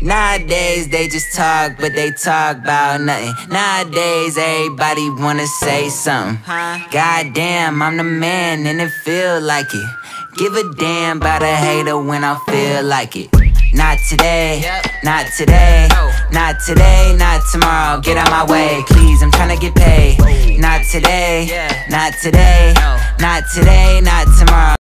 Nowadays they just talk, but they talk about nothing. Nowadays everybody wanna say something. Goddamn, I'm the man and it feel like it. Give a damn about a hater when I feel like it. Not today, not today, not today, not tomorrow. Get out my way, please, I'm tryna get paid. Not today, not today, not today, not tomorrow.